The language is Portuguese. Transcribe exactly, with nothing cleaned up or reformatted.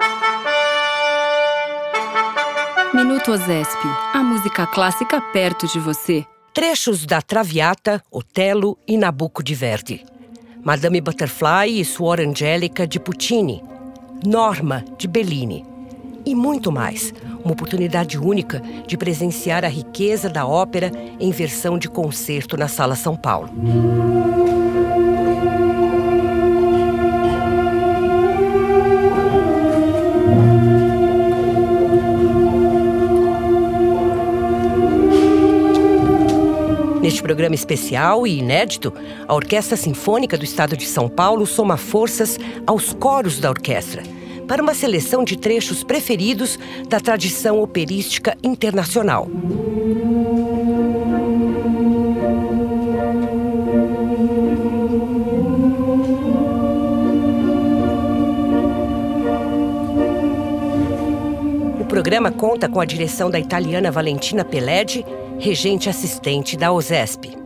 Minuto OSESP, a música clássica perto de você. Trechos da Traviata, Otelo e Nabucco de Verdi. Madame Butterfly e Suor Angelica de Puccini. Norma de Bellini. E muito mais. Uma oportunidade única de presenciar a riqueza da ópera em versão de concerto na Sala São Paulo. Neste programa especial e inédito, a Orquestra Sinfônica do Estado de São Paulo soma forças aos coros da orquestra para uma seleção de trechos preferidos da tradição operística internacional. O programa conta com a direção da italiana Valentina Pelleggi, regente assistente da OSESP.